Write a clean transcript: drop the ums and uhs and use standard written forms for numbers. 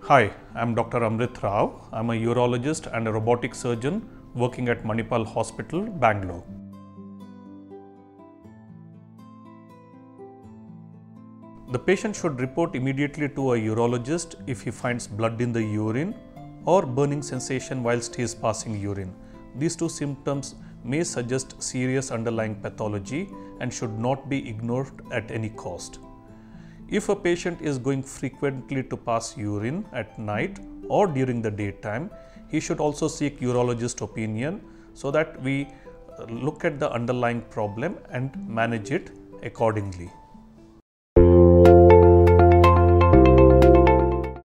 Hi, I'm Dr. Amrith Rao. I'm a urologist and a robotic surgeon working at Manipal Hospital, Bangalore. The patient should report immediately to a urologist if he finds blood in the urine or burning sensation whilst he is passing urine. These two symptoms may suggest serious underlying pathology and should not be ignored at any cost. If a patient is going frequently to pass urine at night or during the daytime, he should also seek urologist opinion so that we look at the underlying problem and manage it accordingly.